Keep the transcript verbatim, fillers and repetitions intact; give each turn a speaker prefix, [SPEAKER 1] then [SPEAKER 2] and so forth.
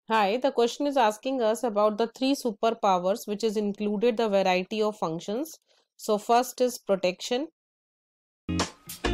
[SPEAKER 1] Hi, the question is asking us about the three superpowers which is included the variety of functions. So first is protection.